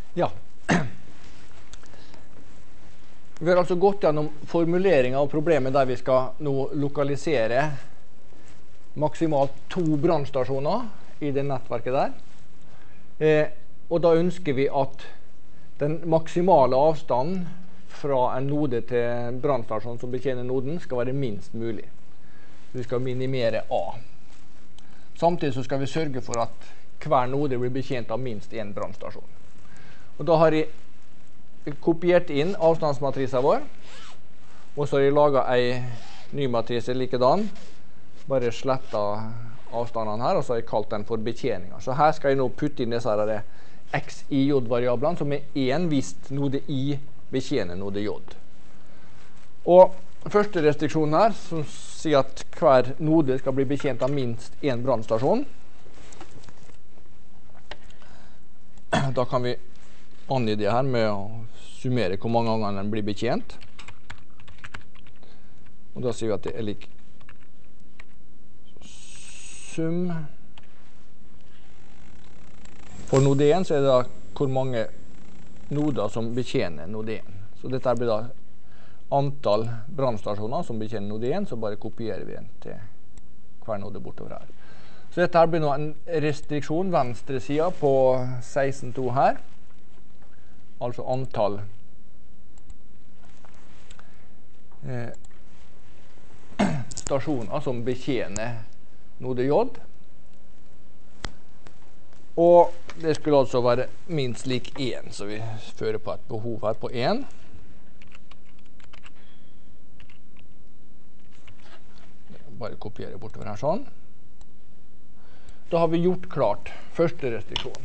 Ja. Vi har altså gått gjennom formuleringen av problemet der vi skal nå lokalisere maksimalt 2 brannstasjoner i det nettverket der. Og da ønsker vi at den maksimale avstanden fra en node til brannstasjonen som betjener noden skal være minst mulig. Vi skal minimere A. Samtidig så skal vi sørge for at hver node blir betjent av minst en brannstasjon. Og da har jeg kopiert inn avstandsmatrisen vår, og så har jeg laget en ny matrise likedan, bare slettet avstandene her, og så har jeg kalt den for betjeninger. Så her skal jeg nå putte inn disse x, y, j-variablene, som er en hvis node i betjener node j. Og første restriksjon her, som sier at hver node skal bli betjent av minst en brannstasjon. Da kan vi angi det her med å summere hvor mange ganger den blir betjent. Og da sier vi at det er lik sum. For node 1 så er det da hvor mange noder som betjener node 1. Så dette blir da antall brannstasjoner som betjener node 1, så bare kopierer vi den til hver node bortover her. Så dette her blir nå en restriksjon venstre siden på 16.2 her. Altså antall stasjoner som betjener node J. Og det skulle altså være minst lik 1, så vi fører på et behov her på 1. Bare kopiere bortover her sånn. Da har vi gjort klart første restriksjon.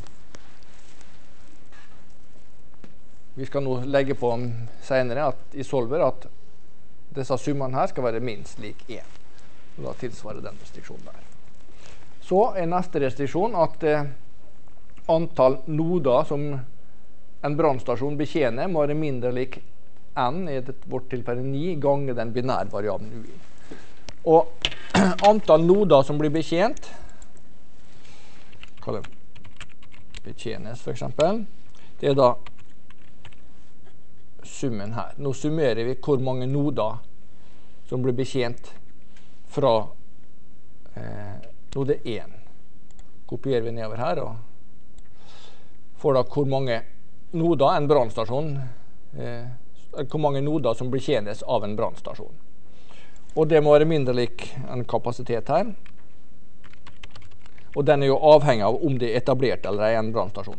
Vi skal nå legge på senere i solver at disse summene her skal være minst lik 1. Og da tilsvarer den restriksjonen der. Så er neste restriksjon at antall noder som en brannstasjon betjener må være mindre lik n, i vårt tilfelle 9, ganger den binærvariabelen ui. Og antall noder som blir betjent, kall det betjenes for eksempel, det er da summen her. Nå summerer vi hvor mange noder som blir betjent fra node 1. Kopierer vi nedover her og får da hvor mange noder en brannstasjon, hvor mange noder som betjenes av en brannstasjon. Og det må være mindre lik en kapasitet her. Og den er jo avhengig av om det er etablert eller ei en brannstasjon.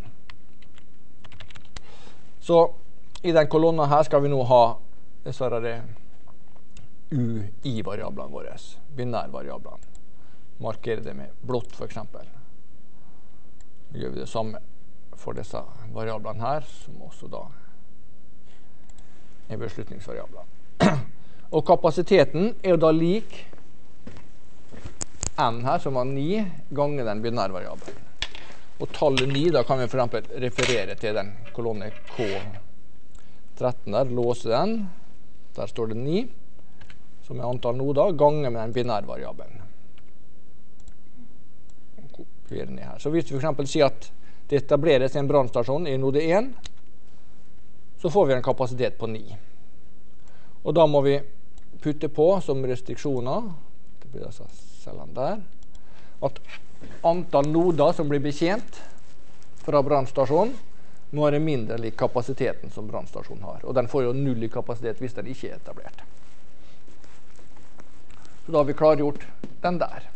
Så i den kolonnen her skal vi nå ha disse ui-variablene våre, binærvariablene. Markere det med blått for eksempel. Så gjør vi det samme for disse variablene her, som også da er beslutningsvariabler. Og kapasiteten er jo da lik n her, som var 9, ganger den binærvariabelen. Og tallet 9, da kan vi for eksempel referere til den kolonne K13 der, låse den. Der står det 9, som er antall noder, ganger med den binærvariabelen. Kopiere ned her. Så hvis vi for eksempel sier at det etableres en brannstasjon i node 1, så får vi en kapasitet på 9. Og da må vi putte på som restriksjoner, det blir altså cellen der, at antall noder som blir betjent fra brannstasjonen må være mindre lik kapasiteten som brannstasjonen har. Og den får jo null i kapasitet hvis den ikke er etablert. Så da har vi klargjort den der.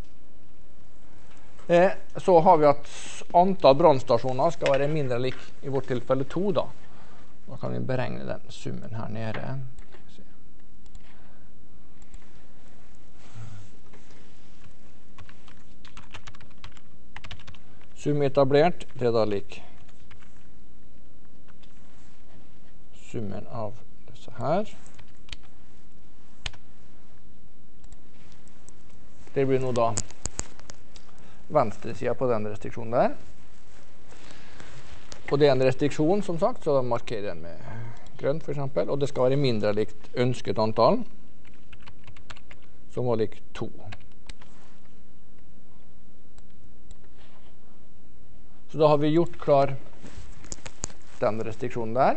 Så har vi at antall brannstasjoner skal være mindre lik i vårt tilfelle 2 da. Da kan vi beregne den summen her nede. Sum etablert, det er da lik summen av disse her. Det blir nå da venstre siden på den restriksjonen der. Og det er en restriksjon, som sagt, så da markerer jeg den med grønt for eksempel. Og det skal være mindre likt ønsket antall, som var lik 2. Så da har vi gjort klar den restriksjonen der.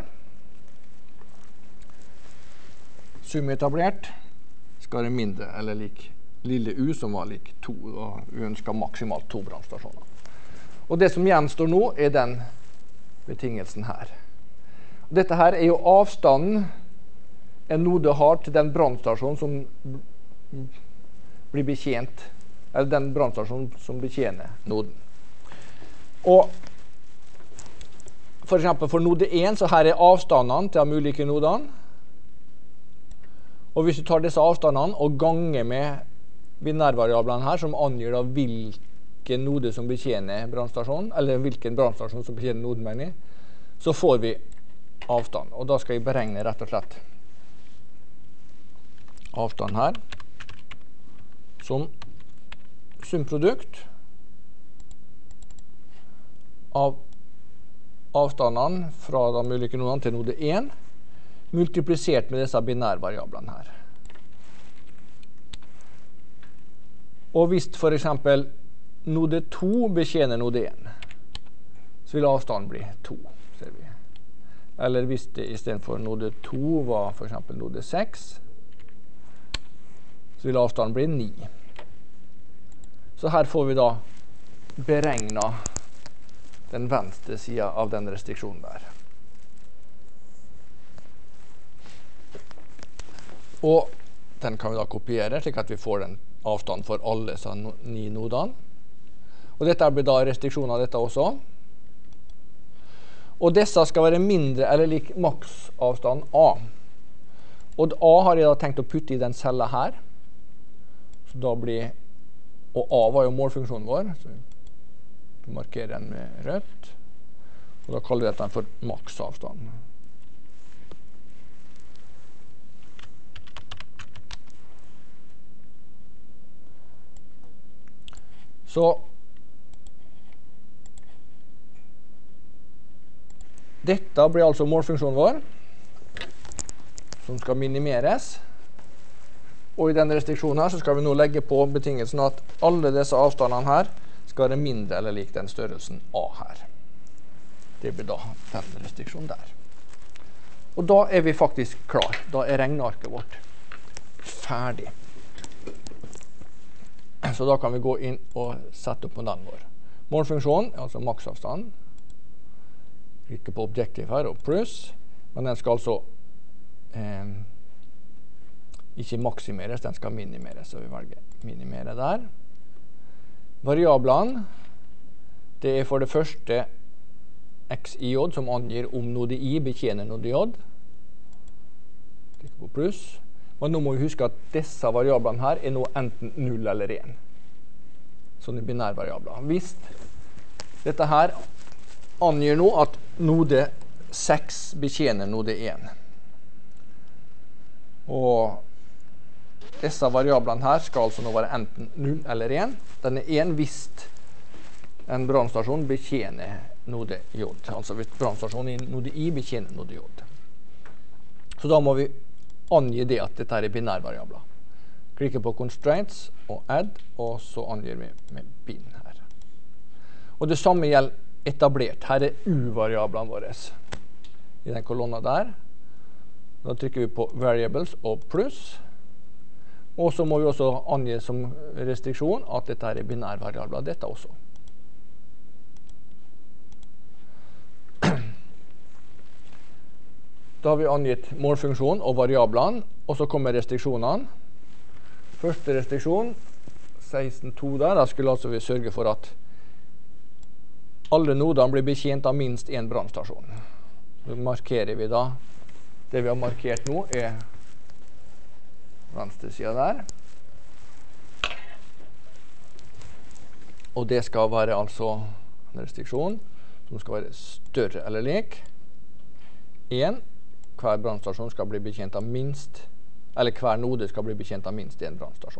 Sum etablert skal være mindre eller lik lille u som var lik 2, og vi ønsker maksimalt 2 brannstasjoner. Og det som gjenstår nå er den betingelsen her. Dette her er jo avstanden en node har til den brannstasjonen som blir betjent, eller den brannstasjonen som betjener noden. Og for eksempel for node 1, så her er avstandene til de ulike nodene. Og hvis du tar disse avstandene og ganger med binærvariablene her, som angir da hvilken node som betjener brannstasjonen, eller hvilken brannstasjon som betjener noden, mener jeg, så får vi avstand. Og da skal jeg beregne rett og slett avstand her som sumprodukt av avstandene fra de ulike nodene til node 1 multiplisert med disse binærvariablene her. Og hvis for eksempel node 2 betjener node 1, så vil avstanden bli 2, ser vi. Eller hvis det i stedet for node 2 var for eksempel node 6, så vil avstanden bli 9. Så her får vi da beregnet den venstre siden av den restriksjonen der. Og den kan vi da kopiere, slik at vi får den avstand for alle disse 9 nodene. Og dette blir da restriksjonen av dette også. Og disse skal være mindre eller lik maksavstand A. Og A har jeg da tenkt å putte i den cella her. Så da blir, og A var jo målfunksjonen vår, så vi markerer den med rødt. Og da kaller vi dette for maksavstand. Så dette blir altså målfunksjonen vår, som skal minimeres. Og i denne restriksjonen her så skal vi nå legge på betingelsen at alle disse avstandene her skal være mindre eller lik den størrelsen A her. Det blir da den restriksjonen der. Og da er vi faktisk klar. Da er regnearket vårt ferdig. Så da kan vi gå inn og sette opp modellen vår. Målfunksjonen er altså maksavstand. Trykker på objektiv her og pluss, men den skal altså ikke maksimeres, den skal minimeres, så vi velger minimere der. Variablene, det er for det første x i j, som angir om node i betjener node j. Trykker på pluss. Men nå må vi huske at disse variablene her er nå enten 0 eller 1. Sånne binærvariabler. Hvis dette her angir nå at node 6 betjener node 1. Og disse variablene her skal altså nå være enten 0 eller 1. Den er 1 hvis en brannstasjon betjener node j. Altså hvis brannstasjonen i node i betjener node j. Så da må vi angi det at dette er binærvariabler. Klikker på constraints og add, og så angir vi med bin her. Og det samme gjelder etablert. Her er u-variablene våre i den kolonna der. Da trykker vi på variables og pluss. Og så må vi også angi som restriksjon at dette er binærvariabler, dette også. Da har vi angitt målfunksjonen og variablene, og så kommer restriksjonene. Første restriksjon, 16.2 der, da skulle altså vi sørge for at alle nodene blir betjent av minst en brannstasjon. Så markerer vi da, det vi har markert nå er venstre siden der. Og det skal være altså en restriksjon som skal være større eller lik 1. Hver brannstasjon skal bli betjent av minst, eller hver node skal bli betjent av minst en brannstasjon.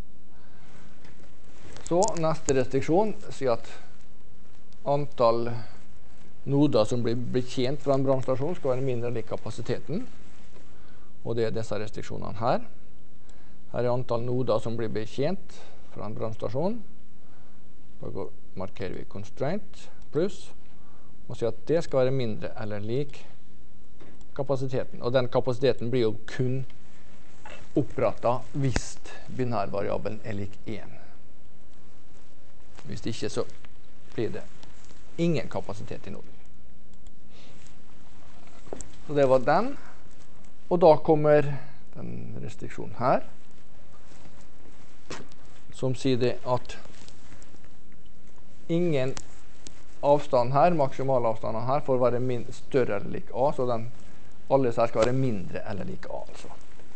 Så neste restriksjon sier at antall noder som blir betjent fra en brannstasjon skal være mindre enn lik kapasiteten. Og det er disse restriksjonene her. Her er antall noder som blir betjent fra en brannstasjon. Da markerer vi constraint pluss. må si at det skal være mindre eller lik kapasiteten. Og den kapasiteten blir jo kun opprettet hvis binærvariabelen er lik 1. Hvis ikke så blir det ingen kapasitet i noden. Så det var den. Og da kommer den restriksjonen her, som sier det at ingen avstand her, maksimalavstanden her, får være større eller lik A, så alle her skal være mindre eller lik A, altså.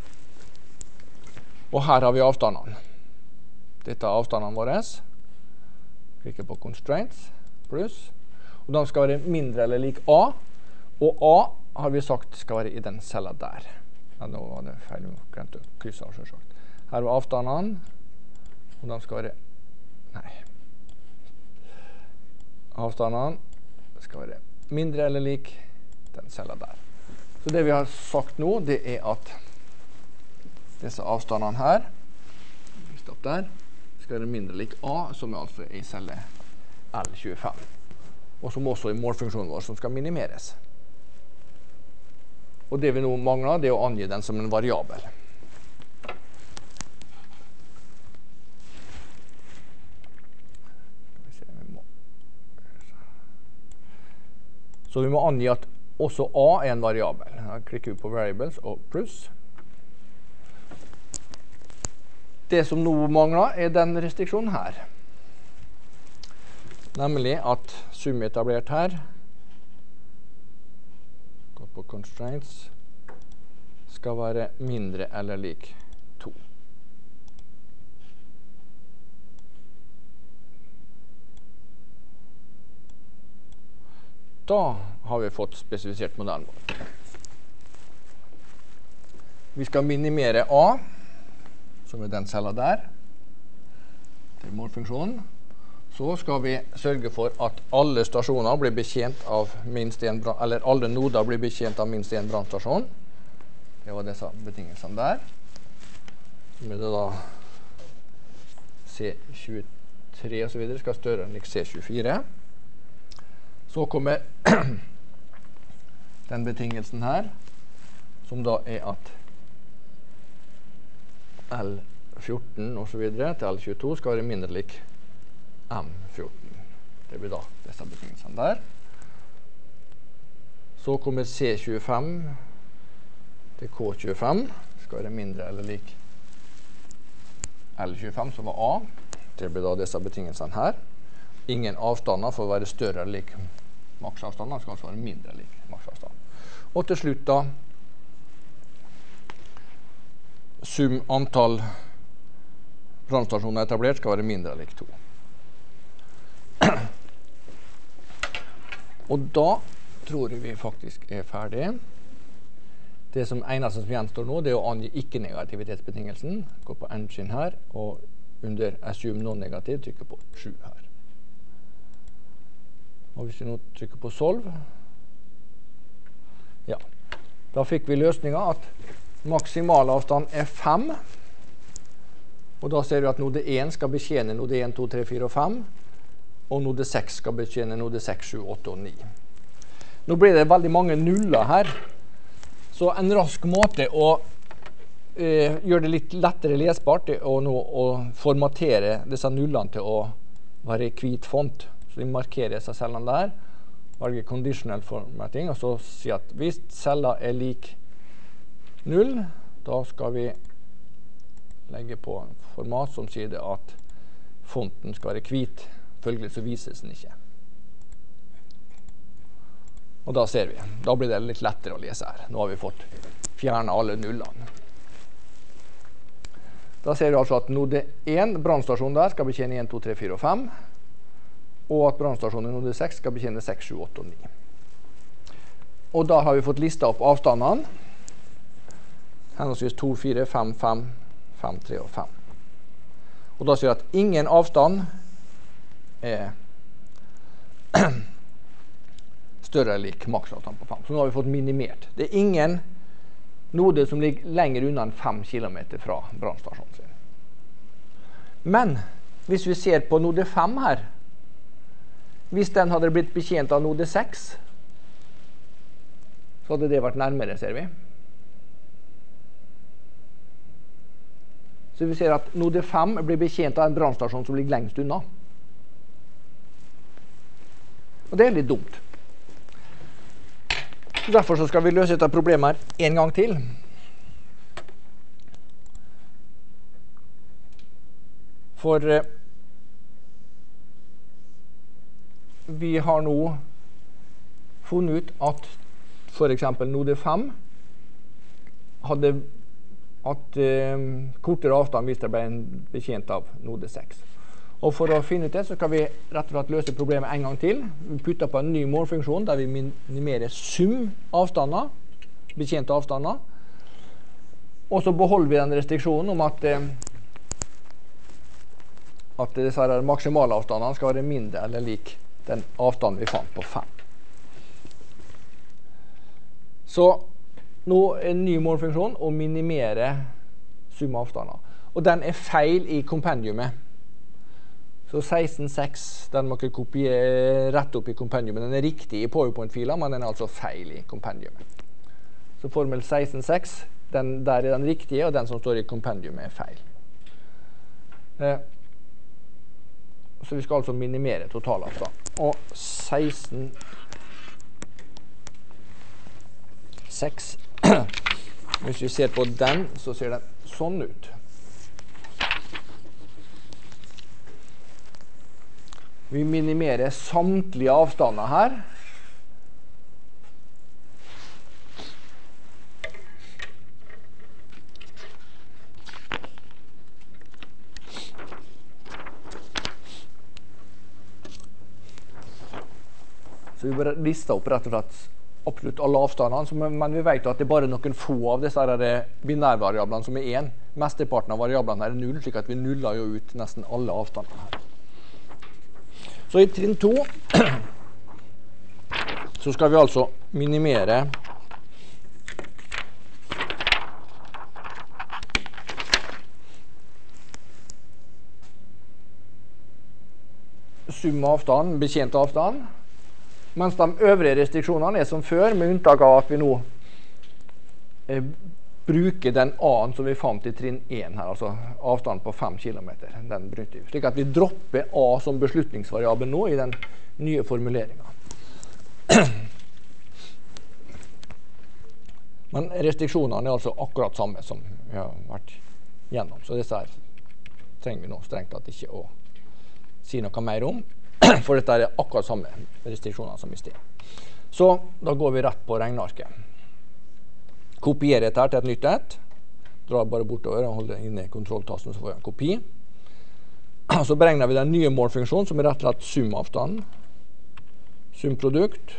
Og her har vi avstandene. Dette er avstandene våre. Klikker på Constraints, pluss. Og de skal være mindre eller lik A, og A har vi sagt skal være i den cella der. Ja, nå var det feil, vi glemte å krysse av selvsagt. Her var avstandene, og de skal være, nei. Avstandene skal være mindre eller lik den cella der. Så det vi har sagt nå, det er at disse avstandene her, stopp der, skal være mindre lik A, som er altså i celle L25. Og som også i målfunksjonen vår, som skal minimeres. Og det vi nå mangler, det er å angi den som en variabel. Så vi må angi at også A er en variabel. Her klikker vi på variables og pluss. Det som nå mangler er den restriksjonen her. Nemlig at sum etablert her, gå på constraints, skal være mindre eller lik 2. Da har vi fått spesifisert modellen vår. Vi skal minimere A, som er den cella der, til målfunksjonen. Så skal vi sørge for at alle stasjoner blir betjent av minst en eller alle noder blir betjent av minst en brannstasjon. Det var disse betingelsene der. Så er det da C23 og så videre skal større enn lik C24. Så kommer den betingelsen her, som da er at L14 og så videre til L22 skal være mindre lik M14. Det blir da disse betingelsene der. Så kommer C25 til K25. Skal være mindre eller lik L25, som var A. Det blir da disse betingelsene her. Ingen avstander får være større eller lik maksavstander. Skal altså være mindre eller lik maksavstand. Og til slutt da sum antall brannstasjoner etablert skal være mindre eller lik 2. Og da tror jeg vi faktisk er ferdige. Det som eneste som gjenstår nå, det er å angi ikke-negativitetsbetingelsen. Gå på engine her, og under assume non-negativ trykker på true her. Og hvis vi nå trykker på solve, ja, da fikk vi løsningen at maksimalavstand er 5. Og da ser vi at node 1 skal betjene node 1, 2, 3, 4 og 5. Og node 6 skal betjene node 6, 7, 8 og 9. Nå blir det veldig mange nuller her. Så en rask måte å gjøre det litt lettere lesbart er å formatere disse nullene til å være i hvit font. Så vi markerer disse cellene der, velger conditional formatting, og så si at hvis cella er lik 0, da skal vi legge på en format som sier det at fonten skal være hvit. Følgelig så vises den ikke. Og da ser vi. Da blir det litt lettere å lese her. Nå har vi fått fjerne alle nullene. Da ser vi altså at node 1, brannstasjonen der, skal betjene 1, 2, 3, 4 og 5. Og at brannstasjonen i node 6 skal betjene 6, 7, 8 og 9. Og da har vi fått listet opp avstandene. Henholdsvis 2, 4, 5, 5, 5, 3 og 5. Og da ser vi at ingen avstand er større eller lik maksavstand på 5. Så nå har vi fått minimert. Det er ingen node som ligger lenger unna enn 5 km fra brannstasjonen sin. Men hvis vi ser på node 5 her, Hvis den hadde blitt betjent av node 6, så hadde det vært nærmere, ser vi. Så vi ser at node 5 blir betjent av en brannstasjon som ligger lengst unna. Og det er litt dumt. Derfor så skal vi løse dette problemet en gang til. For vi har nå funnet ut at for eksempel node 5 hadde at kortere avstand hvis det ble betjent av node 6. Og for å finne ut det, så kan vi rett og slett løse problemet en gang til. Vi putter på en ny målfunksjon der vi minimerer sum avstander, betjente avstander. Og så beholder vi den restriksjonen om at disse maksimale avstandene skal være mindre eller lik den avstanden vi fant på 5. Så nå er en ny målfunksjon å minimere sum avstander. Og den er feil i kompendiumet. Så 16.6, den må ikke kopiere rett opp i kompendiumet. Den er riktig i PowerPoint-filer, men den er altså feil i kompendiumet. Så formel 16.6, der er den riktige, og den som står i kompendiumet er feil. Så vi skal altså minimere totalavstand. Og 16.6, hvis vi ser på den, så ser den sånn ut. Vi minimerer samtlige avstander her. Så vi bare lister opp rett og slett absolutt alle avstandene, men vi vet at det er bare noen få av disse binærvariablene som er 1. Mesteparten av variablene her er 0, slik at vi nuller jo ut nesten alle avstandene her. Så i trinn 2 så skal vi altså minimere sum avstand, betjent avstand, mens de øvrige restriksjonene er som før, med unntak av at vi nå bruker den A-en som vi fant i trinn 1 her, altså avstand på 5 km. Den bryter vi. Slik at vi dropper A som beslutningsvariabel nå i den nye formuleringen. Men restriksjonene er altså akkurat samme som vi har vært gjennom. Så disse her trenger vi nå strengt tatt ikke å si noe mer om, for dette er akkurat samme restriksjoner som i sted. Så da går vi rett på regnarket. Kopiere dette her til et nytt et. Drar bare bortover og holder inne i kontrolltasten, så får vi en kopi. Så beregner vi den nye målfunksjonen, som er rett og slett sumavstand. Sumprodukt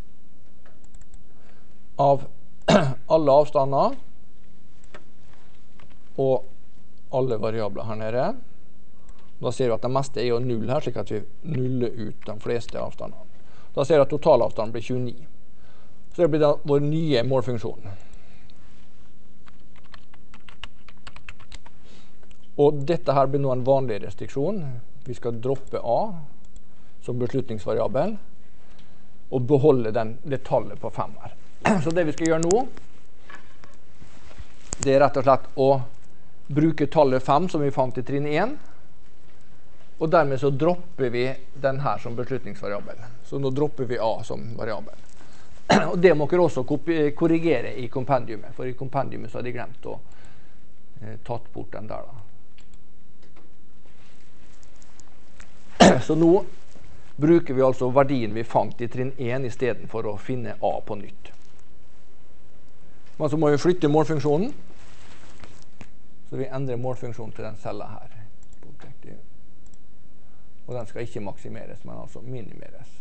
av alle avstander og alle variabler her nede. Da ser vi at det meste er jo 0 her, slik at vi nuller ut de fleste avstandene. Da ser vi at totalavstanden blir 29. Så det blir da vår nye målfunksjon. Og dette her blir nå en vanlig restriksjon. Vi skal droppe A som beslutningsvariabel og beholde det tallet på 5 her. Så det vi skal gjøre nå, det er rett og slett å bruke tallet 5 som vi fant i trinn 1, og dermed så dropper vi den her som beslutningsvariabel. Så nå dropper vi A som variabel. Og det må dere også korrigere i kompendiumet, for i kompendiumet så har de glemt å tatt bort den der da. Så nå bruker vi altså verdien vi fant i trinn 1 i stedet for å finne A på nytt. Men så må vi flytte målfunksjonen. Så vi endrer målfunksjonen til den cella her. Og den skal ikke maksimeres, men altså minimeres.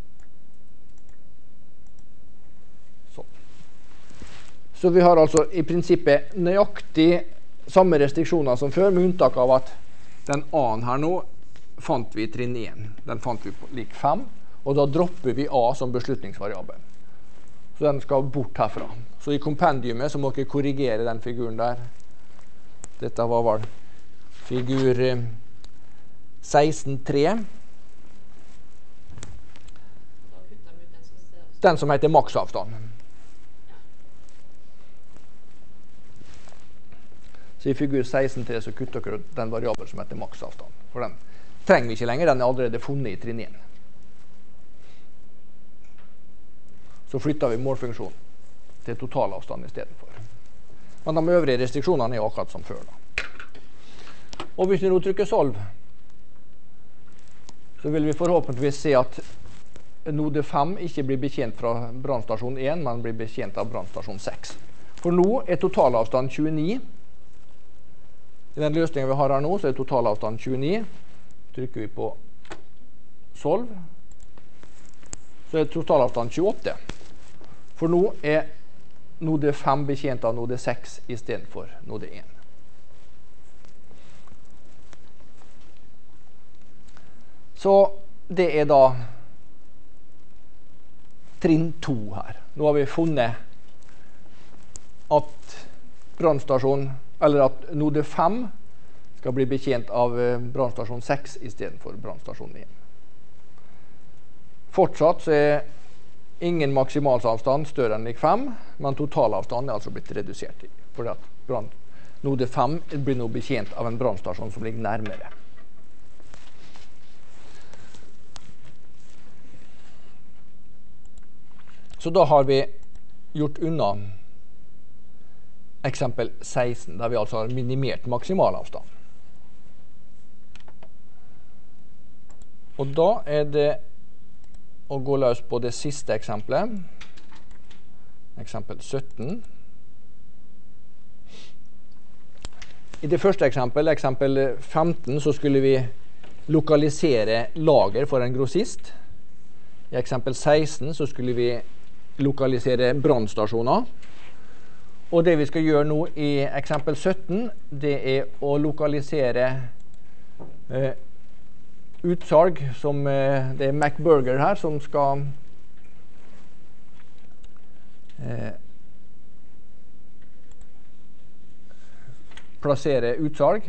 Sånn. Så vi har altså i prinsippet nøyaktig samme restriksjoner som før, med unntak av at den A-en her nå fant vi i trinn 1. Den fant vi på lik 5, og da dropper vi A som beslutningsvariabel. Så den skal bort herfra. Så i kompendiumet så må dere korrigere den figuren der. Dette var vel figur 16.3. den som heter maksavstand. Så i figur 16.3 så kutter dere den variabel som heter maksavstand. For den trenger vi ikke lenger, den er allerede funnet i trinn 1. Så flytter vi målfunksjonen til totalavstand i stedet for. Men de øvrige restriksjonene er akkurat som før. Da. Og hvis vi nå trykker solv, så vil vi forhåpentligvis se at node 5 ikke blir betjent fra brannstasjon 1, men blir betjent av brannstasjon 6. For nå er totalavstand 29. I den løsningen vi har her nå, så er totalavstand 29. Trykker vi på solv, så er totalavstand 28. For nå er node 5 betjent av node 6 i stedet for node 1. Så det er da trinn 2 her. Nå har vi funnet at brannstasjon, eller at node 5 skal bli betjent av brannstasjon 6 i stedet for brannstasjon 1. Fortsatt så er ingen maksimalavstand større enn lik 5, men totalavstand er altså blitt redusert. Fordi at node 5 blir nå betjent av en brannstasjon som ligger nærmere. Så da har vi gjort unna eksempel 16, der vi altså har minimert maksimalavstand. Og da er det å gå løs på det siste eksempelet, eksempel 17. I det første eksempelet, eksempel 15, så skulle vi lokalisere lager for en grossist. I eksempel 16 så skulle vi lokalisere brannstasjoner. Og det vi skal gjøre nå i eksempel 17, det er å lokalisere utsalg, som det er MacBurger her, som skal plassere utsalg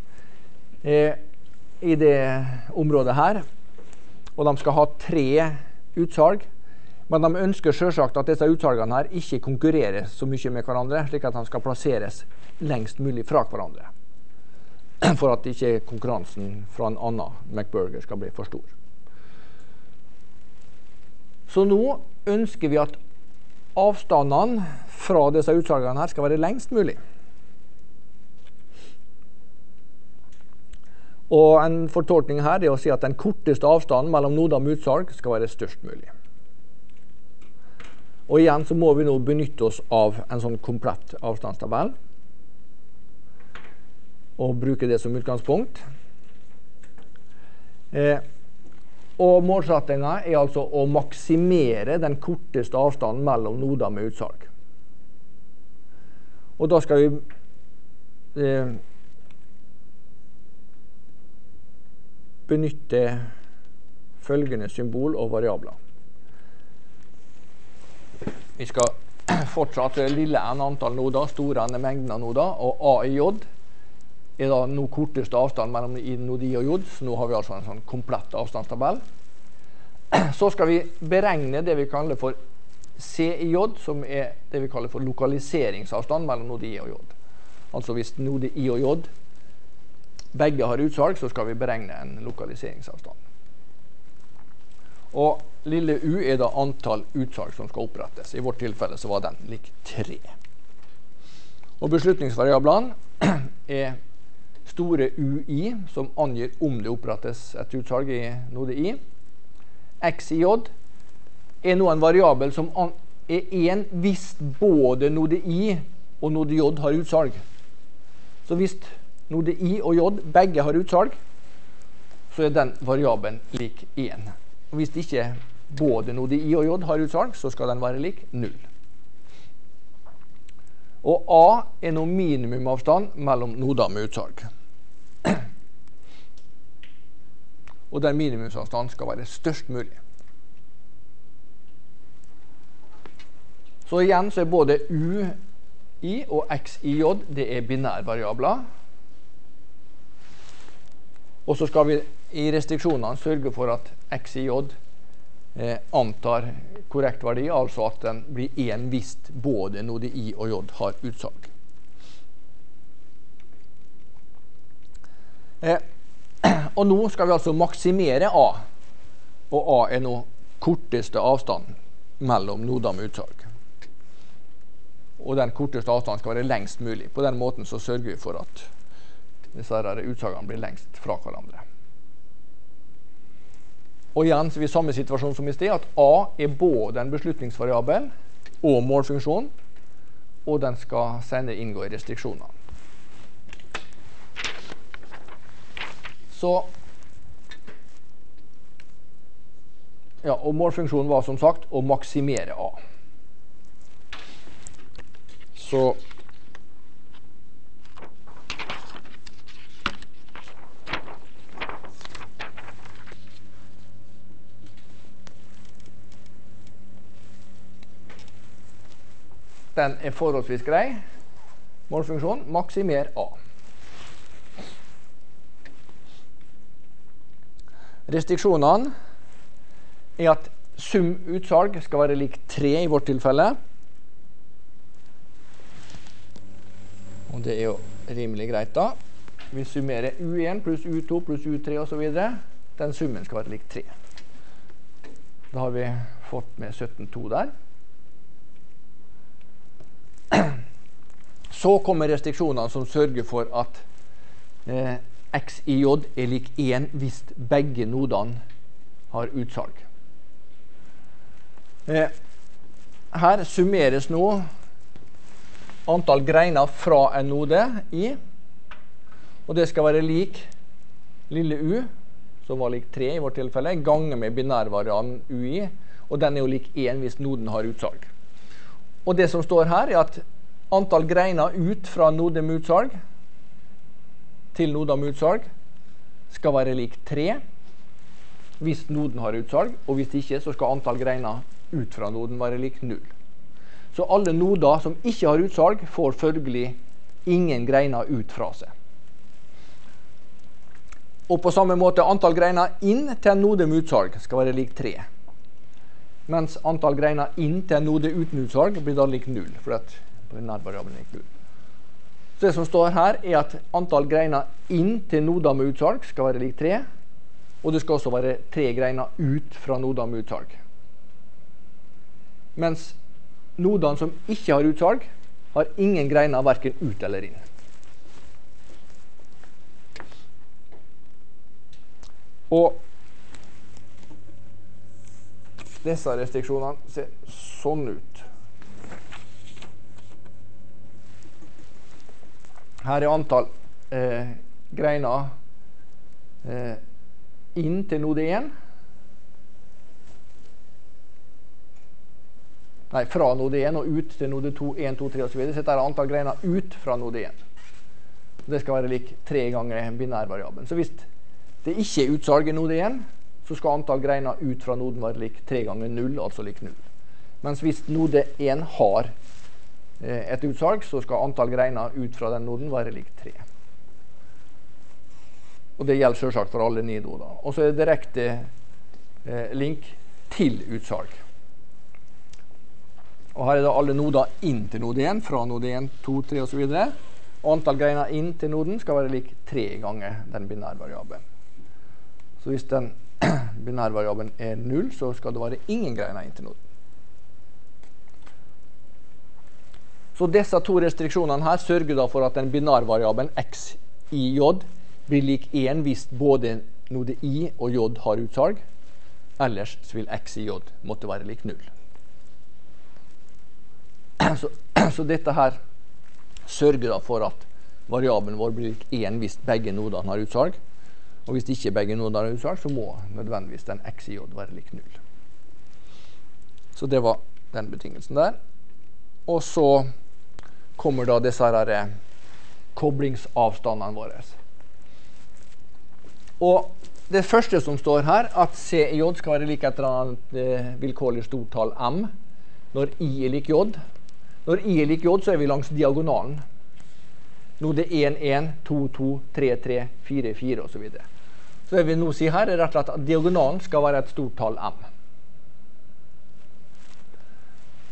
i det området her. Og de skal ha 3 utsalg. Men de ønsker selvsagt at disse utsalgene her ikke konkurrerer så mye med hverandre, slik at de skal plasseres lengst mulig fra hverandre, for at ikke konkurransen fra en annen MacBurger skal bli for stor. Så nå ønsker vi at avstandene fra disse utsalgene her skal være lengst mulig. Og en fortolkning her er å si at den korteste avstanden mellom noder med utsalg skal være størst mulig. Og igjen så må vi nå benytte oss av en sånn komplett avstandstabell og bruke det som utgangspunkt. Og målsettingen er altså å maksimere den korteste avstanden mellom noder med utsalg. Og da skal vi benytte følgende symbol og variabler. Vi skal fortsatt lille n antall noder, store n mengden av noder, og a i j er da nå korteste avstand mellom node i og j, så nå har vi altså en sånn komplett avstandstabell. Så skal vi beregne det vi kaller for c i j, som er det vi kaller for lokaliseringsavstand mellom node i og j. Altså hvis node i og j begge har utsalg, så skal vi beregne en lokaliseringsavstand. Og lille u er da antall utsalg som skal opprettes. I vårt tilfelle så var den lik 3. Og beslutningsvariablene er store ui, som angir om det opprettes et utsalg i node i. X i j er nå en variabel som er en hvis både node i og node j har utsalg. Så hvis node i og j begge har utsalg, så er den variabelen lik 1. Og hvis ikke både node i og j har utsalg, så skal den være lik 0. Og a er nå minimumavstand mellom noder med utsalg. Og den minimumsavstand skal være størst mulig. Så igjen så er både ui og x i j, det er binærvariabler. Og så skal vi i restriksjonene sørge for at x i j antar korrekt verdi, altså at den blir 1 hvis både node I og J har utsalg. Og nå skal vi altså maksimere A, og A er nå korteste avstand mellom noder med utsalg. Og den korteste avstanden skal være lengst mulig. På den måten så sørger vi for at disse utsalgene blir lengst fra hverandre. Og igjen så er vi i samme situasjon som i sted, at A er både en beslutningsvariabel og målfunksjon, og den skal senere inngå i restriksjonene. Så, ja, og målfunksjonen var som sagt å maksimere A. Så den er forholdsvis grei. Målfunksjon, maksimer A. Restriksjonene er at sum utsalg skal være lik 3 i vårt tilfelle. Og det er jo rimelig greit da. Vi summerer U1 pluss U2 pluss U3 og så videre. Den summen skal være lik 3. Da har vi fått med 17,2 der. Så kommer restriksjonene som sørger for at x i j er lik 1 hvis begge nodene har utsalg. Her summeres nå antall greiner fra en node I, og det skal være lik lille u, som var lik 3 i vårt tilfelle, ganger med binærvariabelen ui, og den er jo lik 1 hvis noden har utsalg. Og det som står her er at antall greiner ut fra node med utsalg til noder med utsalg skal være lik 3 hvis noden har utsalg, og hvis ikke så skal antall greiner ut fra noden være lik 0. Så alle noder som ikke har utsalg får følgelig ingen greiner ut fra seg. Og på samme måte antall greiner inn til en node med utsalg skal være lik 3. Mens antall greiner inn til en node uten utsalg blir da lik 0, for at binærvariabelen er lik 0. Så det som står her er at antall greiner inn til noder med utsalg skal være lik 3, og det skal også være 3 greiner ut fra noder med utsalg. Mens nodene som ikke har utsalg, har ingen greiner hverken ut eller inn. Og disse restriksjonene ser sånn ut. Her er antall greiner inn til node 1. Nei, fra node 1 og ut til node 2, 1, 2, 3 og så videre. Så dette er antall greiner ut fra node 1. Det skal være lik 3 ganger binærvariabelen. Så hvis det ikke er utsalg i node 1, så skal antall greiner ut fra noden være lik 3 ganger 0, altså lik 0. Mens hvis node 1 har et utsalg, så skal antall greiner ut fra den noden være lik 3. Og det gjelder selvsagt for alle 9 noder. Og så er det direkte link til utsalg. Og her er det alle noder inn til node 1, fra node 1, 2, 3 og så videre. Og antall greiner inn til noden skal være lik 3 ganger den binærvariabelen. Så hvis den binærvariabelen er 0, så skal det være ingen greiner inn til noden. Så disse to restriksjonene her sørger da for at den binærvariabelen x i j blir lik 1 hvis både node I og j har utsalg. Ellers vil x i j måtte være lik 0. Så dette her sørger da for at variabelen vår blir lik 1 hvis begge nodene har utsalg. Og hvis ikke begge nodene har utsalg, så må nødvendigvis den x i j være lik 0. Så det var den betingelsen der. Og så kommer da disse her koblingsavstandene våre. Og det første som står her, at c i j skal være lik et eller annet vilkårlig stort tall m, når I er lik j. Når I er lik j, så er vi langs diagonalen. Node 1, 1, 2, 2, 3, 3, 4, 4 og så videre. Så det vi nå sier her er rett og slett at diagonalen skal være et stort tall m.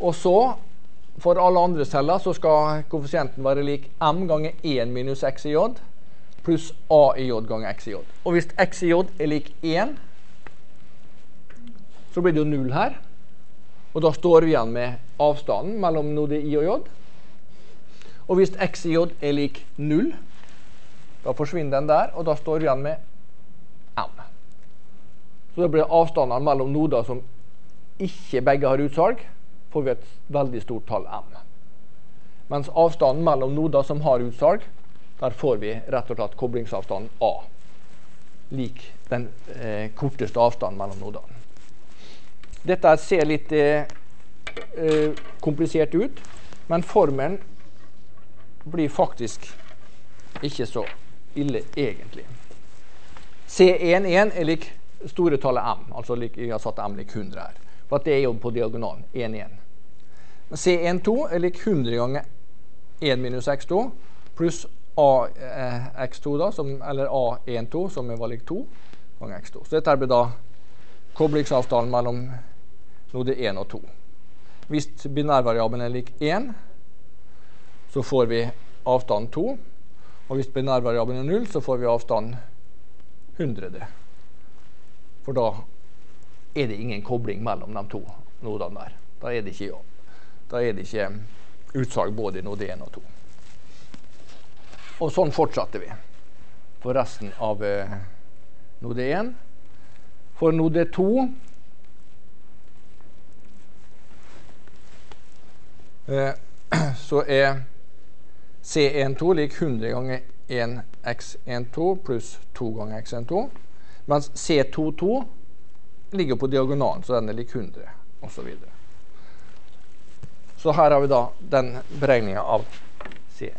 Og så, for alle andre celler, så skal koeffisienten være lik m ganger 1 minus x i j, pluss a i j ganger x i j. Og hvis x i j er lik 1, så blir det jo 0 her. Og da står vi igjen med avstanden mellom node i og j. Og hvis x i j er lik 0, da forsvinner den der, og da står vi igjen med m. Så da blir avstanden mellom noder som ikke begge har utsalg, får vi et veldig stort tall m. Mens avstanden mellom noder som har utsalg, der får vi rett og slett koblingsavstanden a, lik den korteste avstanden mellom nodene. Dette ser litt komplisert ut, men formelen blir faktisk ikke så ille egentlig. C11 er lik store tallet m, altså jeg har satt m lik 100 her, for at det er jo på diagonalen 1,1. C12 er lik 100 ganger 1 minus x2 pluss ax2 da, eller a12 som var lik 2 ganger x2. Så dette blir da koblingsavstanden mellom node 1 og 2. Hvis binærvariabelen er lik 1, så får vi avstand 2, og hvis binærvariabelen er 0, så får vi avstand 100. For da er det ingen kobling mellom de to nodene der. Da er det ikke utsalg både i node 1 og 2. Og sånn fortsatte vi for resten av node 1. For node 2 så er C12 lik 100 ganger 1x12 pluss 2 ganger x12, mens C22 ligger på diagonalen, så den er lik 100, og så videre. Så her har vi da den beregningen av C.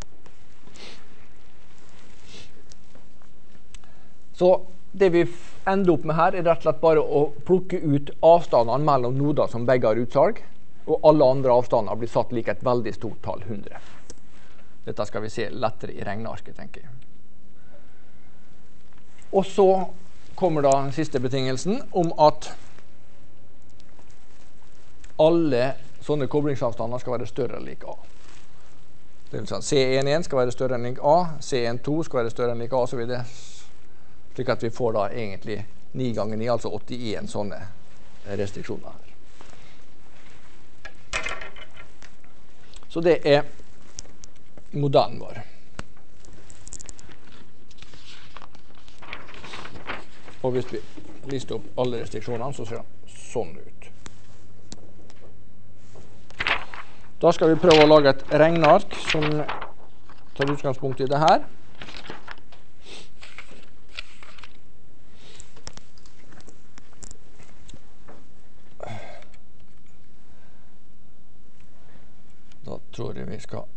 Så det vi ender opp med her er rett og slett bare å plukke ut avstandene mellom noder som begge har utsalg, og alle andre avstander blir satt lik et veldig stort tall, 100. Dette skal vi se lettere i regnearket, tenker jeg. Og så kommer da den siste betingelsen om at alle sånne koblingsavstander skal være større enn lik A. Det vil si at C11 skal være større enn lik A, C12 skal være større enn lik A, og så videre. Slik at vi får da egentlig 9 ganger 9, altså 81 sånne restriksjoner her. Så det er modellen vår. Og hvis vi lister opp alle restriksjonene, så ser det sånn ut. Da skal vi prøve å lage et regneark som tar utgangspunkt i det her. Da tror jeg vi skal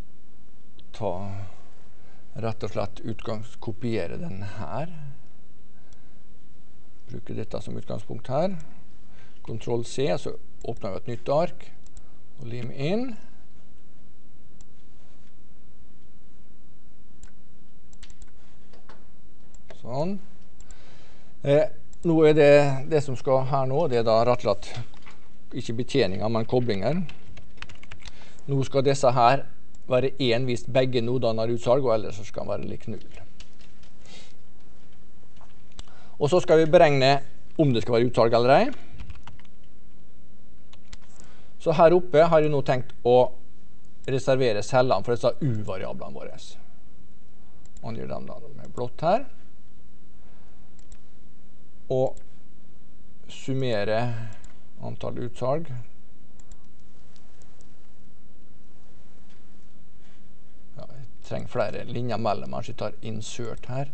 rett og slett kopiere den her. Bruke dette som utgangspunkt her. Ctrl C, så åpner vi et nytt ark og lim inn. Sånn. Nå er det som skal her nå, det er da rett og slett ikke betjeninger, men koblinger. Nå skal disse her være 1 hvis begge nodene har utsalg, og ellers skal den være lik 0. Og så skal vi beregne om det skal være utsalg eller ei. Så her oppe har jeg nå tenkt å reservere cellene for disse u-variablene våre. Angir dem da med blått her. Og summere antall utsalg. Ja, jeg trenger flere linjer mellom, kanskje jeg tar insert her.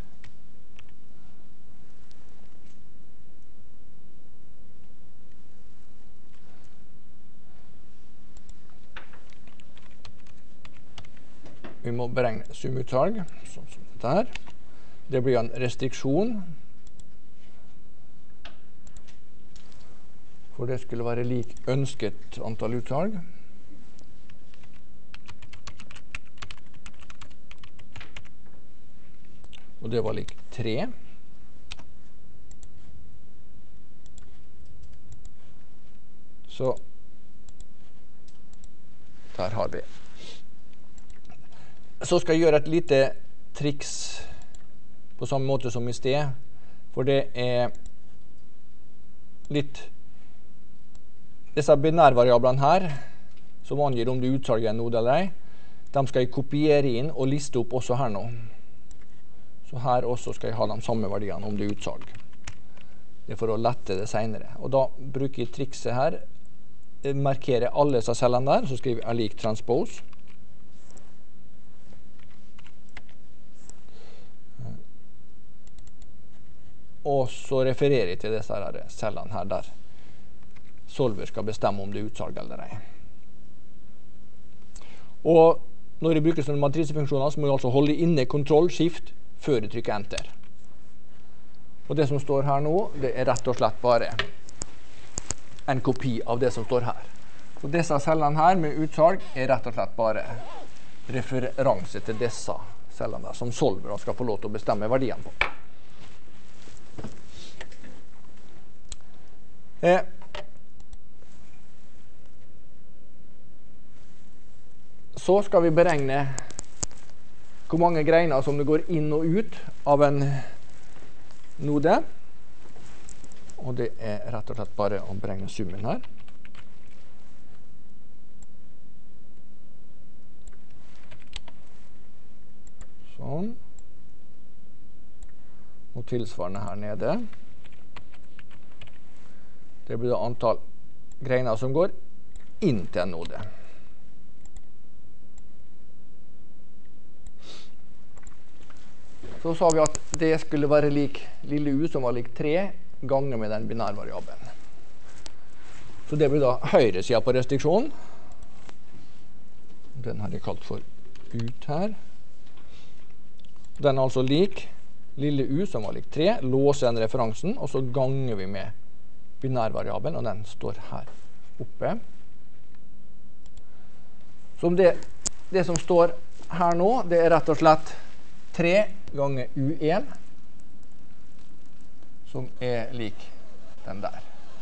Vi må beregne sumutsalg, sånn som dette her. Det blir en restriksjon. For det skulle være lik ønsket antall utsalg. Og det var lik 3. Så Der har vi. Så skal jeg gjøre et lite triks på samme måte som i sted, for det er litt disse binærvariablene her, som angir om det er utsalg i en node eller ei, de skal jeg kopiere inn og liste opp også her nå. Så her også skal jeg ha de samme verdiene om det er utsalg. Det er for å lette det senere. Og da bruker jeg trikset her, markere alle disse cellene der, så skriver jeg lik transpose. Og så refererer jeg til disse cellene her der solver skal bestemme om det er utsalg eller ei. Og når jeg bruker sånne matrisefunksjoner, så må jeg altså holde inne Ctrl-Shift før jeg trykker Enter. Og det som står her nå, det er rett og slett bare en kopi av det som står her. Så disse cellene her med utsalg er rett og slett bare referanse til disse cellene der, som solver skal få lov til å bestemme verdien på. Så skal vi beregne hvor mange greiner som det går inn og ut av en node. Og det er rett og slett bare å beregne summen her. Sånn. Og tilsvarende her nede. Det blir da antall greiner som går inn til en node. Så sa vi at det skulle være lik lille u, som var lik 3 ganger med den binærvariabelen. Så det blir da høyre siden på restriksjonen. Den har jeg kalt for ut her. Den er altså lik lille u, som var lik 3, låser den referansen, og så ganger vi med binærvariabelen, og den står her oppe. Så det som står her nå, det er rett og slett 3 ganger u1, som er lik den der.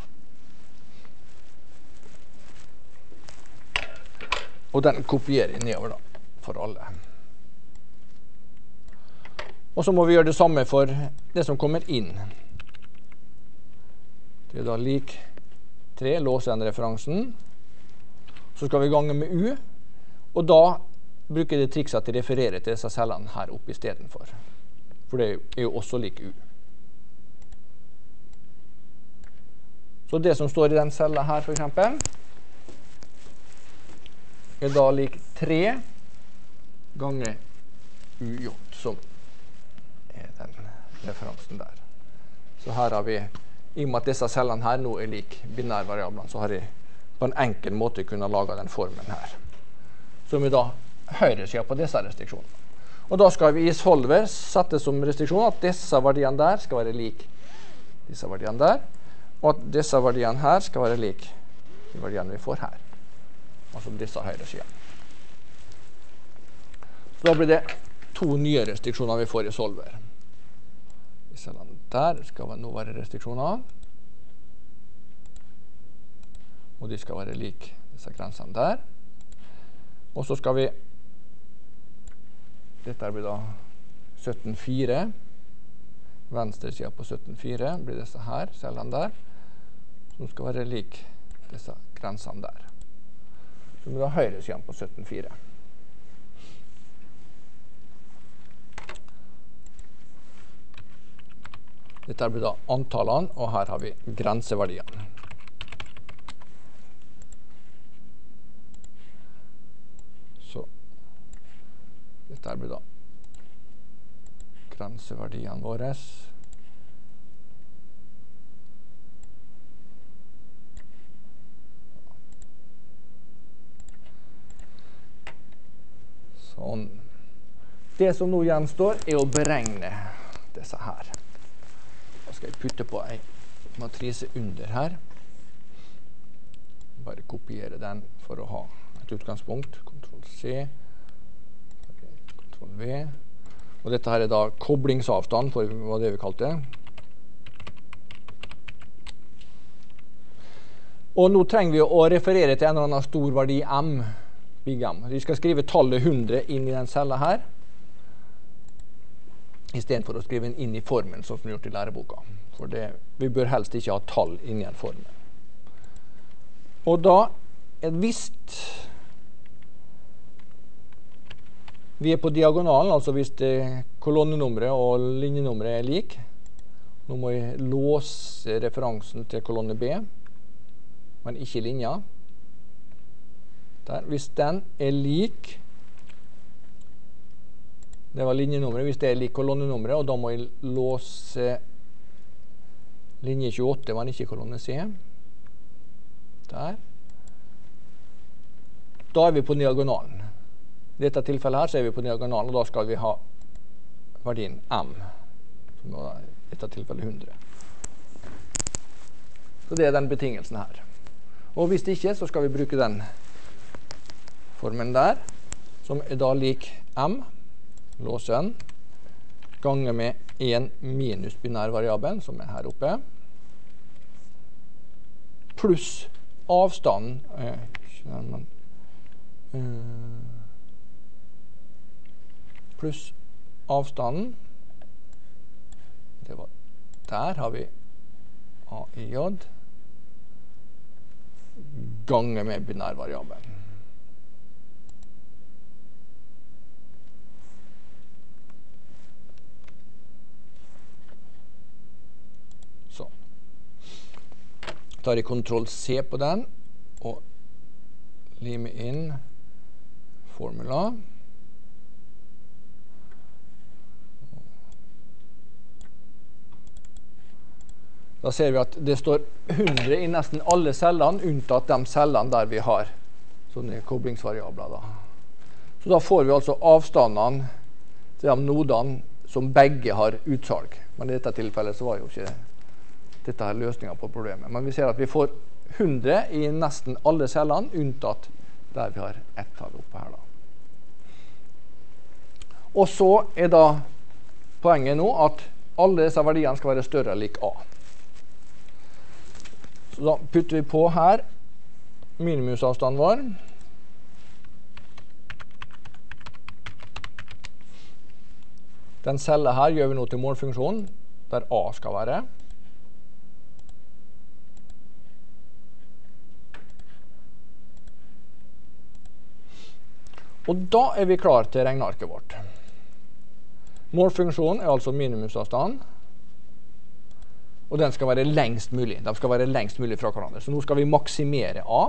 Og den kopierer jeg nedover da, for alle. Og så må vi gjøre det samme for det som kommer inn. Det er da lik 3, låse den referansen. Så skal vi gange med u, og da bruker det trikset til å referere til disse cellene her oppe i stedet for. For det er jo også lik u. Så det som står i den cellen her, for eksempel, er da lik 3 ganger uj, som er den referansen der. Så her har vi, i og med at disse cellene her nå er lik binærvariablene, så har jeg på en enkel måte kunnet lage den formen her. Som er da høyre siden på disse restriksjonene. Og da skal vi i solver sette som restriksjon at disse verdiene der skal være lik disse verdiene der, og at disse verdiene her skal være lik de verdiene vi får her. Altså disse høyre siden. Så da blir det 2 nye restriksjoner vi får i solver. Disse der skal nå være restriksjoner. Og de skal være lik disse grensene der. Og så skal vi, dette blir da 17,4. Venstre siden på 17,4 blir disse her, cellene der, som skal være lik disse grensene der. Så blir da høyre siden på 17,4. Dette blir da antallene, og her har vi grenseverdiene. Så dette blir da grenseverdiene våre. Sånn. Det som nå gjenstår er å beregne disse her. Da skal jeg putte på en matrise under her. Bare kopiere den for å ha et utgangspunkt. Ctrl-C, Ctrl-V. Og dette her er da koblingsavstand, for hva det vi kalte det. Og nå trenger vi å referere til en eller annen stor verdi M big M. Vi skal skrive tallet 100 inn i den cella her, i stedet for å skrive den inn i formen, sånn som vi har gjort i læreboka. For vi bør helst ikke ha tall inn i en formel. Og da hvis vi er på diagonalen, altså hvis kolonnenummeret og linjenummeret er lik, nå må jeg låse referansen til kolonne B, men ikke linja. Der. Hvis den er lik, det var linjenummeret, hvis det er lik kolonnenummeret, og da må jeg låse linje 28, men ikke kolonne C. Der. Da er vi på diagonalen. I dette tilfellet her så er vi på diagonalen, og da skal vi ha verdien M, som er i dette tilfellet 100. Så det er den betingelsen her. Og hvis ikke, så skal vi bruke den formen der, som er da lik M, låse den, gange med 1 minus binær variabel, som er her oppe, pluss avstanden, pluss avstanden, det var, der har vi A i J, gange med binær variabel. Så. Tar jeg kontroll C på den, og limer inn formula. Da ser vi at det står 100 i nesten alle cellene, unntatt de cellene der vi har sånne koblingsvariabler. Da. Så da får vi altså avstandene til de nodene som begge har utsalg. Men i dette tilfellet så var jo ikke dette her løsningen på problemet. Men vi ser at vi får 100 i nesten alle cellene, unntatt der vi har ett tall oppe her. Da. Og så er da poenget nå at alle disse verdiene skal være større eller lik A. Så da putter vi på her minimumsavstanden vår. Den cella her gjør vi nå til målfunksjonen, der A skal være. Og da er vi klar til regnearket vårt. Målfunksjonen er altså minimumsavstanden, og den skal være lengst mulig. De skal være lengst mulig fra hverandre. Så nå skal vi maksimere A.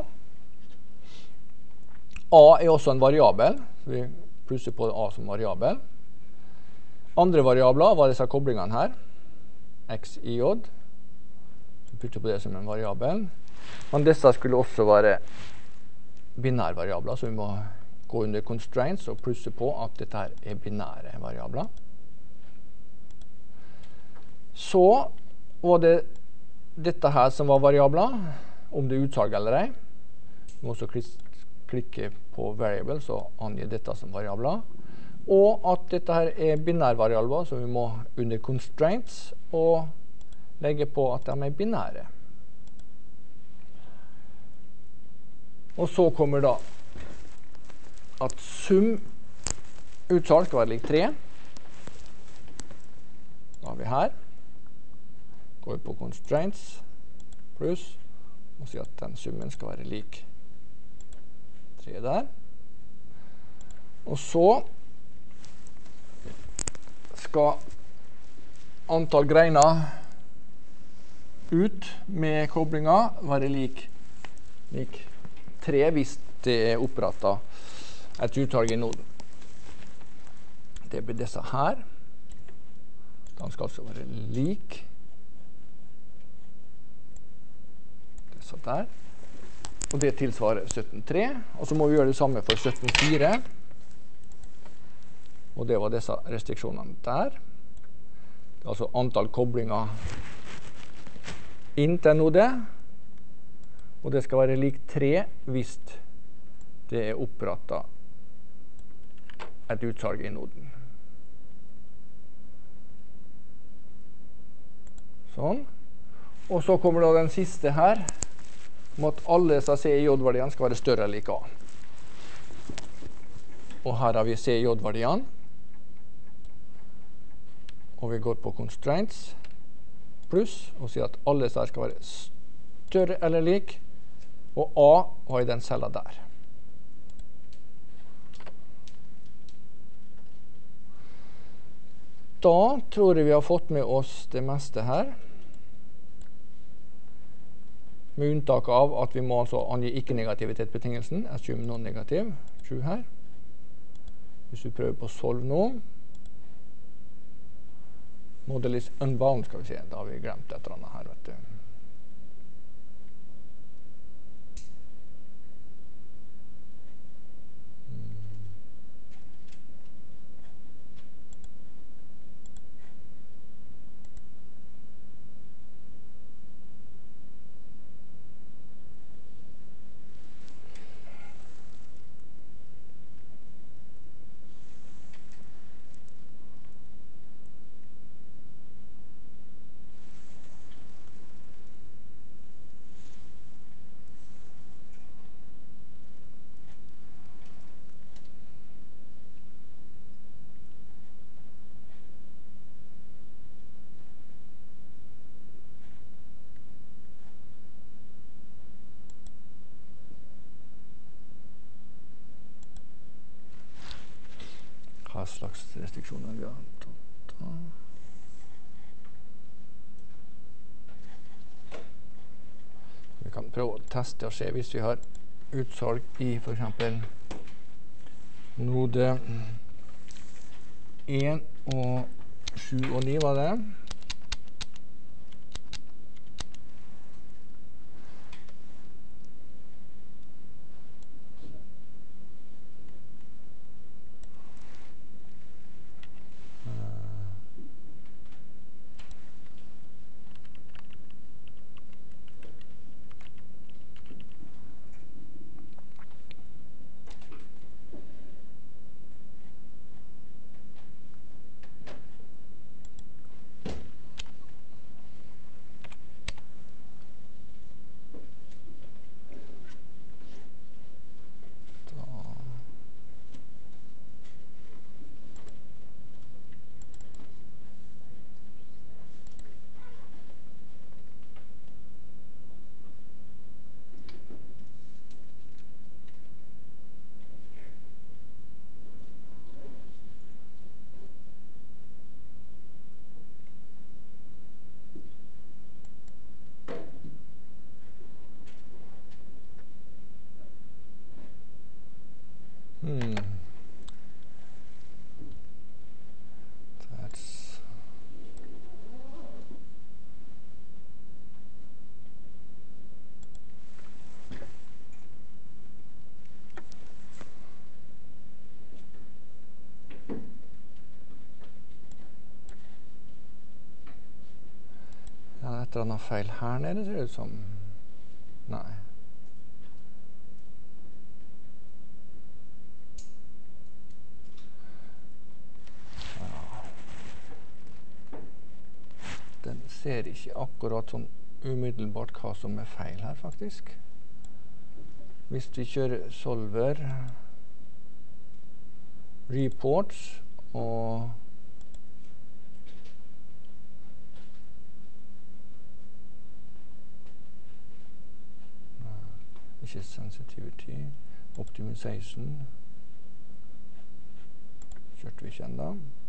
A er også en variabel, så vi plusser på A som variabel. Andre variabler var disse koblingene her, X, Y, J. Så putter på det som en variabel. Men disse skulle også være binærvariabler, så vi må gå under constraints og plusse på at dette her er binære variabler. Så var det dette her som var variabler, om det er utsalg eller ei. Vi må også klikke på variable, så angir dette som variabler. Og at dette her er binærvariabler, så vi må under constraints og legge på at de er binære. Og så kommer da at sum utsalg skal være lik 3. Da har vi her. Går vi på constraints pluss og sier at den summen skal være lik 3 der. Og så skal antall greiner ut med koblinga være lik 3 hvis det er opprettet et utsalg i noden. Det blir disse her. Den skal altså være lik disse der. Og det tilsvarer 17,3. Og så må vi gjøre det samme for 17,4. Og det var disse restriksjonene der. Det er altså antall koblinger inn til en node. Og det skal være lik 3 hvis det er opprettet et utsalg i noden. Sånn. Og så kommer da den siste her, om at alle disse C i J-verdiene skal være større eller lik A. Og her har vi CJ-verdiene. Og vi går på constraints pluss og sier at alle disse skal være større eller lik, og A var i den cella der. Da tror jeg vi har fått med oss det meste her. Med unntak av at vi må altså angi ikke-negativitetsbetingelsen, assume non-negativ, true her. Hvis vi prøver på solve nå, model is unbound, skal vi se. Da har vi glemt et eller annet her, vet du. Hva slags restriksjoner vi har tatt. Vi kan prøve å teste og se hvis vi har utsalg i for eksempel node 1 og 7 og 9 var det. Et eller annet feil her nede, ser det ut som. Nei. Ja. Den ser ikke akkurat sånn umiddelbart hva som er feil her, faktisk. Hvis vi kjører solver, reports og ikke sensitivity, optimization, kjørte vi ikke enda.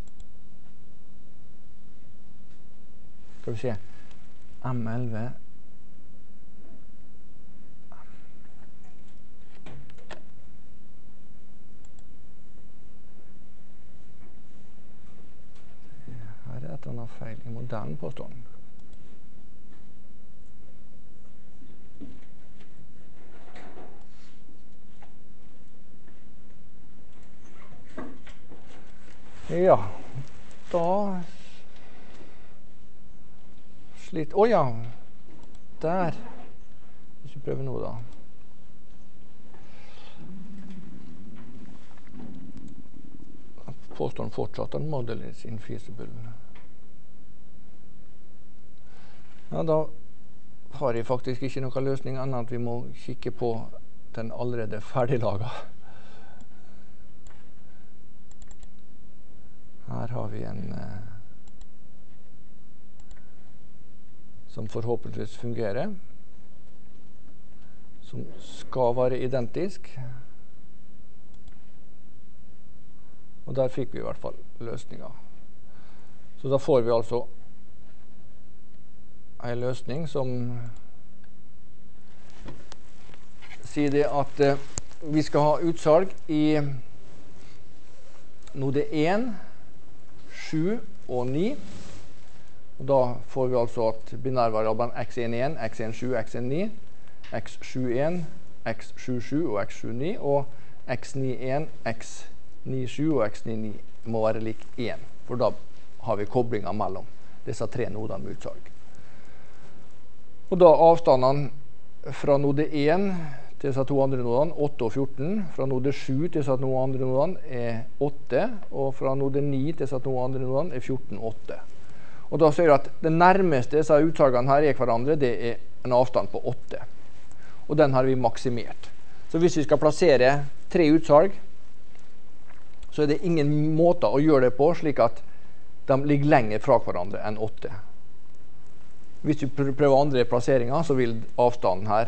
Skal vi se, M11, her er et eller annet feil i modellen påstånd. Ja, da sliter. Å ja, der. Hvis vi prøver nå da. Påstår han fortsatt at model is infeasible. Ja, da har jeg faktisk ikke noen løsning annet at vi må kikke på den allerede ferdiglaget. Her har vi en som forhåpentligvis fungerer, som skal være identisk. Og der fikk vi i hvert fall løsninger. Så da får vi altså en løsning som sier det at vi skal ha utsalg i node 1, 7 og 9. Og da får vi altså at binærvariablen x11, x17, x19, x71, x77 og x79, og x91, x97 og x99 må være lik 1, for da har vi koblinger mellom disse tre nodene med utsalg. Og da avstandene fra node 1 til disse to andre nodene, 8 og 14, fra node 7 til disse to andre nodene er 8, og fra node 9 til disse to andre nodene er 14, 8. Og da ser vi at det nærmeste disse utsalgene her er hverandre, det er en avstand på 8. Og den har vi maksimert. Så hvis vi skal plassere tre utsalg, så er det ingen måte å gjøre det på slik at de ligger lenger fra hverandre enn 8. Hvis vi prøver andre plasseringer, så vil avstanden her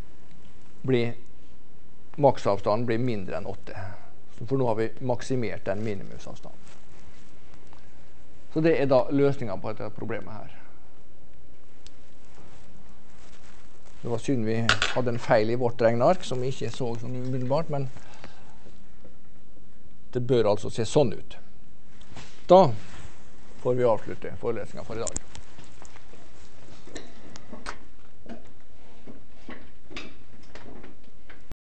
maksavstanden bli mindre enn 8. For nå har vi maksimert den minimumsavstanden. Så det er da løsningen på dette problemet her. Det var synd vi hadde en feil i vårt regneark, som vi ikke så sånn umiddelbart, men det bør altså se sånn ut. Da får vi avslutte forelesningen for i dag.